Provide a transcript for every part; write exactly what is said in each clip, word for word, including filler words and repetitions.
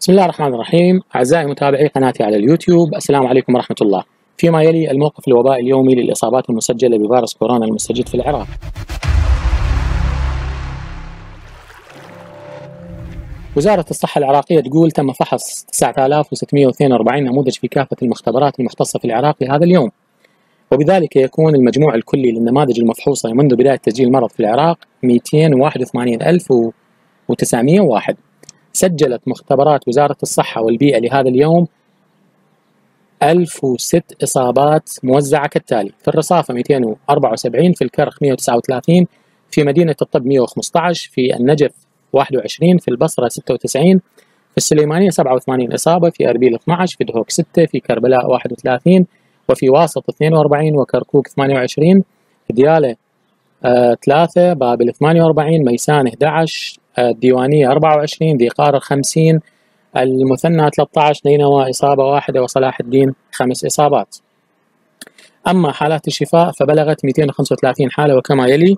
بسم الله الرحمن الرحيم. أعزائي متابعي قناتي على اليوتيوب، السلام عليكم ورحمة الله. فيما يلي الموقف الوبائي اليومي للإصابات المسجلة بفيروس كورونا المستجد في العراق. وزارة الصحة العراقية تقول تم فحص تسعة آلاف وستمئة واثنين وأربعين نموذج في كافة المختبرات المختصة في العراق لهذا اليوم، وبذلك يكون المجموع الكلي للنماذج المفحوصة منذ بداية تسجيل المرض في العراق مئتين وواحد وثمانين ألف وتسعمئة وواحد. سجلت مختبرات وزارة الصحة والبيئة لهذا اليوم ألف وستة إصابات موزعة كالتالي: في الرصافة مئتين وأربعة وسبعين، في الكرخ مئة وتسعة وثلاثين، في مدينة الطب مئة وخمسة عشر، في النجف واحد وعشرين، في البصرة ستة وتسعين، في السليمانية سبعة وثمانين إصابة، في أربيل اثني عشر، في دهوك ستة، في كربلاء واحد وثلاثين، وفي واسط اثنين وأربعين، وكركوك ثمانية وعشرين، ديالى آه ثلاثة، بابل ثمانية وأربعين، ميسان أحد عشر، آه الديوانية أربعة وعشرين، ذي قارر خمسين، المثنى ثلاثة عشر، نينوى إصابة واحدة، وصلاح الدين خمس إصابات. أما حالات الشفاء فبلغت مئتين وخمسة وثلاثين حالة وكما يلي: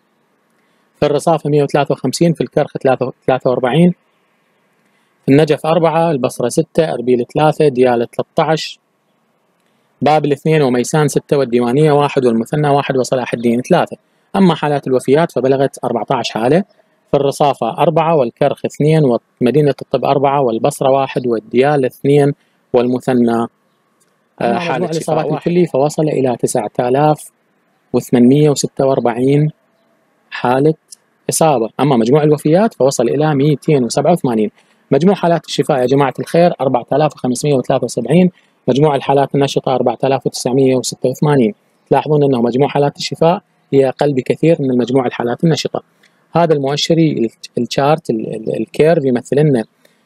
في الرصافة مئة وثلاثة وخمسين، في الكرخ ثلاثة وأربعين، في النجف أربعة، البصرة ستة، أربيل ثلاثة، ديالى ثلاثة عشر، بابل اثنين، وميسان ستة، والديوانية واحد، والمثنى واحد، وصلاح الدين ثلاثة. أما حالات الوفيات فبلغت أربعة عشر حالة: في الرصافة أربعة، والكرخ اثنين، ومدينة الطب أربعة، والبصرة واحد، والديالى اثنين، والمثنى حالة الإصابات الكلي فوصل إلى تسعة آلاف وثمانمئة وستة وأربعين حالة إصابة. أما مجموع الوفيات فوصل إلى مئتين وسبعة وثمانين. مجموع حالات الشفاء يا جماعة الخير أربعة آلاف وخمسمئة وثلاثة وسبعين. مجموع الحالات النشطة أربعة آلاف وتسعمئة وستة وثمانين. تلاحظون أنه مجموع حالات الشفاء هي أقل بكثير من مجموع الحالات النشطة. هذا المؤشري الشارت الكيرف يمثل لنا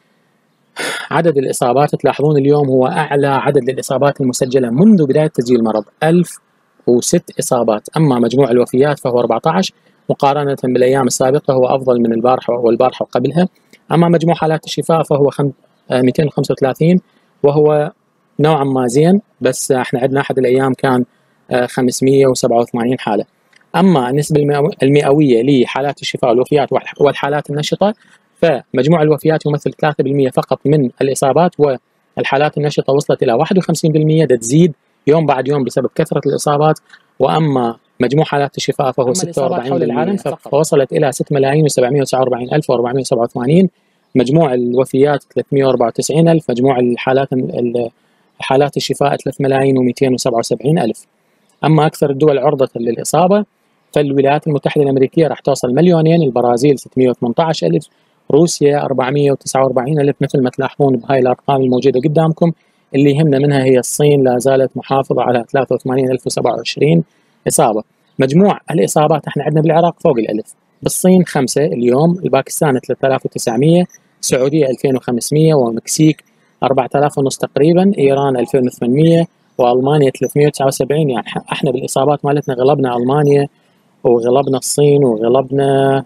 عدد الإصابات. تلاحظون اليوم هو أعلى عدد للإصابات المسجلة منذ بداية تسجيل المرض، ألف وستة إصابات. أما مجموع الوفيات فهو أربعة عشر، مقارنة بالأيام السابقة هو أفضل من البارحة والبارحة وقبلها. أما مجموع حالات الشفاء فهو مئتين وخمسة وثلاثين، وهو نوعا ما زين، بس احنا عندنا أحد الأيام كان خمسمئة وسبعة وثمانين حالة. أما النسبة المئوية لحالات الشفاء والوفيات والحالات النشطة فمجموع الوفيات يمثل ثلاثة بالمئة فقط من الإصابات، والحالات النشطة وصلت إلى واحد وخمسين بالمئة، تزيد يوم بعد يوم بسبب كثرة الإصابات. وأما مجموع حالات الشفاء فهو ستة وأربعين حول العالم فوصلت إلى ستة ملايين وسبعمئة وتسعة وأربعين ألف وأربعمئة وسبعة وثمانين. مجموع الوفيات ثلاثمئة وأربعة وتسعين ألف. مجموع الحالات حالات الشفاء ثلاثة ملايين ومئتين وسبعة وسبعين ألف. أما أكثر الدول عرضة للإصابة فالولايات المتحدة الأمريكية راح توصل مليونين، البرازيل ستمئة وثمانية عشر ألف، روسيا أربعمئة وتسعة وأربعين ألف، مثل ما تلاحظون بهاي الأرقام الموجودة قدامكم. اللي يهمنا منها هي الصين، لا زالت محافظة على ثلاثة وثمانين ألف وسبعة وعشرين إصابة. مجموع الإصابات احنا عندنا بالعراق فوق الألف، بالصين خمسة اليوم، الباكستان ثلاثة آلاف وتسعمئة، السعودية ألفين وخمسمئة، ومكسيك أربعة آلاف ونص تقريبا، إيران ألفين وثمانمئة، وألمانيا ثلاثمئة وتسعة وسبعين. يعني احنا بالإصابات مالتنا غلبنا ألمانيا وغلبنا الصين وغلبنا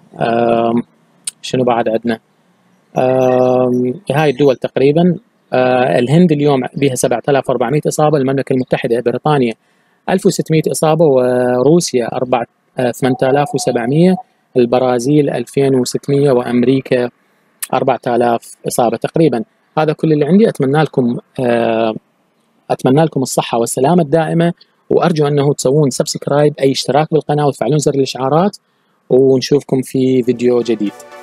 شنو بعد عندنا هاي الدول تقريبا. الهند اليوم بها سبعة آلاف وأربعمئة إصابة، المملكة المتحدة بريطانيا ألف وستمئة إصابة، وروسيا ثمانية آلاف وسبعمئة، البرازيل ألفين وستمئة، وأمريكا أربعة آلاف إصابة تقريبا. هذا كل اللي عندي. أتمنى لكم أتمنى لكم الصحة والسلامة الدائمة، وأرجو أنه تسوون سبسكرايب، أي اشتراك بالقناة، وتفعلون زر الإشعارات، ونشوفكم في فيديو جديد.